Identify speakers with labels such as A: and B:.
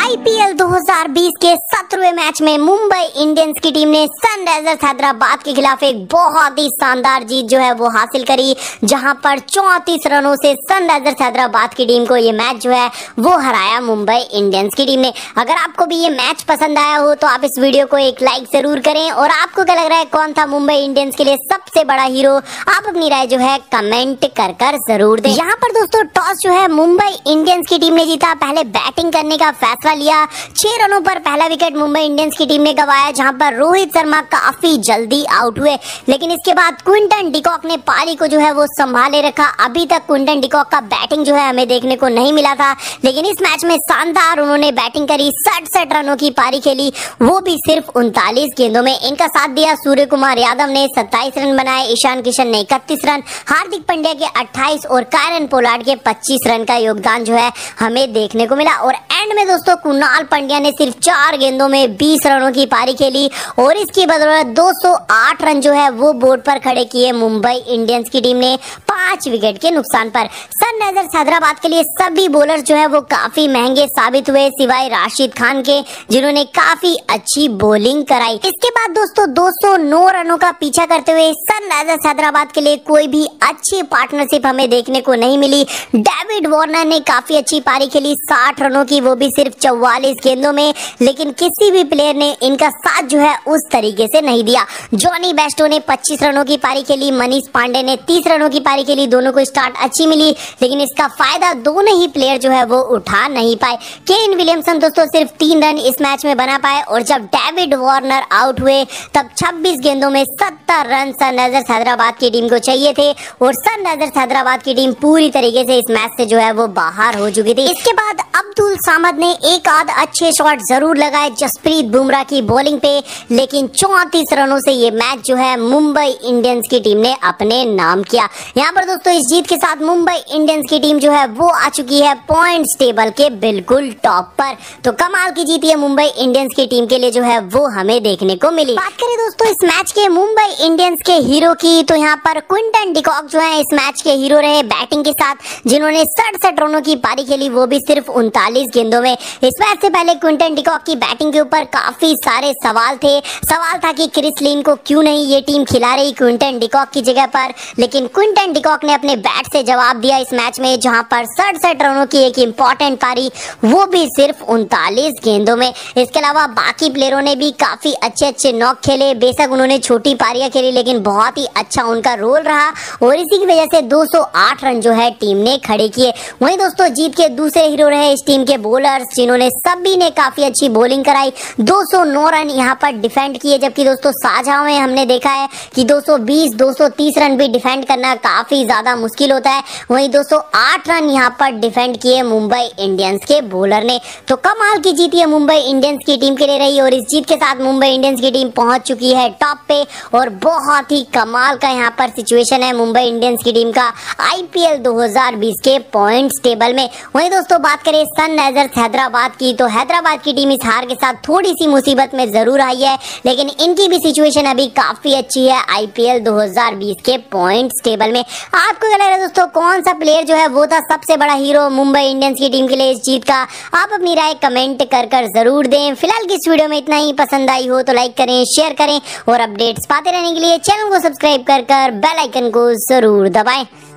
A: IPL 2020 के 17वें match में मुंबई इंडियंस की टीम ने सनराइजर्स हैदराबाद के खिलाफ एक बहुत ही शानदार जीत जो है वो हासिल करी, जहां पर 34 रनों से सनराइजर्स हैदराबाद की टीम को ये मैच जो है वो हराया मुंबई इंडियंस की टीम ने। अगर आपको भी ये मैच पसंद आया हो तो आप इस वीडियो को एक लाइक जरूर करें, और आपको क्या लग रहा है कौन था मुंबई इंडियंस के लिए सबसे बड़ा हीरो, आप अपनी राय जो है कमेंट कर जरूर दें। यहाँ पर दोस्तों टॉस जो है मुंबई इंडियंस की टीम ने जीता, पहले बैटिंग करने का फैसला लिया। 6 रनों पर पहला विकेट मुंबई इंडियंस की टीम ने गंवाया, जहां पर रोहित शर्मा काफी जल्दी आउट हुए, लेकिन इसके बाद क्विंटन डिकॉक ने पारी को जो है वो संभाले रखा। अभी तक क्विंटन डिकॉक का बैटिंग जो है हमें देखने को नहीं मिला था, लेकिन इस मैच में शानदार उन्होंने बैटिंग करी, 67 रनों की पारी खेली, वो भी सिर्फ 39 गेंदों में। इनका साथ दिया सूर्य कुमार यादव ने 27 रन बनाए, ईशान किशन ने 31 रन, हार्दिक पांड्या के 28 और कायरन पोलार्ड के 25 रन का योगदान जो है हमें देखने को मिला। और एंड में दोस्तों कुणाल पांड्या ने सिर्फ 4 गेंदों में 20 रनों की पारी खेली, और इसकी बदौलत 208 रन जो है वो बोर्ड पर खड़े किए मुंबई इंडियंस की टीम ने 5 विकेट के नुकसान पर। सनराइजर्स हैदराबाद के लिए सभी बॉलर जो है वो काफी महंगे साबित हुए, सिवाय राशिद खान के, जिन्होंने काफी अच्छी बॉलिंग कराई। इसके बाद दोस्तों 209 रनों का पीछा करते हुए सनराइजर्स हैदराबाद के लिए कोई भी अच्छी पार्टनरशिप हमें देखने को नहीं मिली। डेविड वार्नर ने काफी अच्छी पारी खेली, 60 रनों की, वो भी सिर्फ 44 गेंदों में, लेकिन किसी भी प्लेयर ने इनका साथ जो है उस तरीके से नहीं दिया। जॉनी बेस्टो ने 25 रनों की पारी खेली, मनीष पांडे ने 30 रनों की पारी खेली, दोनों को स्टार्ट अच्छी मिली, लेकिन इसका फायदा दोनों ही प्लेयर जो है वो उठा नहीं पाए। केन विलियमसन दोस्तों सिर्फ 3 रन इस मैच में बना पाए, और जब डेविड वार्नर आउट हुए तब 26 गेंदों में 70 रन सनराइजर्स हैदराबाद की टीम को चाहिए थे, और सनराइजर्स हैदराबाद की टीम पूरी तरीके से इस मैच से जो है वो बाहर हो चुकी थी। इसके बाद अब्दुल सामद ने एक आध अच्छे शॉट जरूर लगाए जसप्रीत बुमराह की बॉलिंग पे, लेकिन 34 रनों से ये मैच जो है मुंबई इंडियंस की टीम ने अपने नाम किया। यहाँ पर दोस्तों इस जीत के साथ मुंबई इंडियंस की टीम जो है वो आ चुकी है पॉइंट्स टेबल के बिल्कुल टॉप पर। तो कमाल की जीत है मुंबई इंडियंस की टीम के लिए जो है वो हमें देखने को मिली। बात करें दोस्तों इस मैच के मुंबई इंडियंस के हीरो की, तो यहाँ पर क्विंटन डिकॉक जो है इस मैच के हीरो रहे बैटिंग के साथ, जिन्होंने 67 रनों की पारी खेली, वो भी सिर्फ 39 गेंदों में। इस मैच से पहले क्विंटन डिकॉक की बैटिंग के ऊपर काफी सारे सवाल थे। सवाल था कि क्रिस लिन को क्यों नहीं ये टीम खिला रही क्विंटन डिकॉक की जगह पर, लेकिन क्विंटन डिकॉक ने अपने बैट से जवाब दिया इस मैच में, जहां पर 67 रनों की एक इंपॉर्टेंट पारी, वो भी सिर्फ 39 गेंदों में। इसके अलावा बाकी प्लेयरों ने भी काफी अच्छे नॉक खेले, बेशक उन्होंने छोटी पारियां खेली, लेकिन बहुत ही अच्छा उनका रोल रहा, और इसी की वजह से 208 रन जो है टीम ने खड़े किए। वहीं दोस्तों जीत के दूसरे हीरो रहे इस टीम के बॉलर्स, जिन्होंने सभी ने काफी अच्छी बॉलिंग कराई, 209 रन यहाँ पर डिफेंड किए, जबकि दोस्तों शाहजहां में हमने देखा है कि 220 230 रन भी डिफेंड करना काफी ज्यादा मुश्किल होता है। वहीं 208 रन यहाँ पर डिफेंड किए मुंबई इंडियंस के बॉलर ने। तो कमाल की जीत ये मुंबई इंडियंस की टीम के लिए रही, और इस जीत के साथ मुंबई इंडियंस की टीम पहुंच चुकी है टॉप पे, और बहुत ही कमाल का यहाँ पर सिचुएशन है मुंबई इंडियंस की टीम का आईपीएल 2020 के पॉइंट्स टेबल में। वहीं दोस्तों बात करें सनराइजर्स हैदराबाद की, तो हैदराबाद की टीम इस हार के साथ थोड़ी सी मुसीबत में जरूर आई है, लेकिन इनकी भी सिचुएशन अभी काफी अच्छी है आईपीएल 2020 के पॉइंट्स टेबल में। आपको क्या लग रहा है दोस्तों कौन सा प्लेयर जो है वो था सबसे बड़ा हीरो मुंबई इंडियंस की टीम के लिए इस जीत का? आप अपनी राय कमेंट कर जरूर दें। फिलहाल की इस वीडियो में इतना ही, पसंद आई हो तो लाइक करें, शेयर करें, और अपडेट्स पाते रहने के लिए चैनल को सब्सक्राइब कर बेल आइकन को जरूर दबाएं।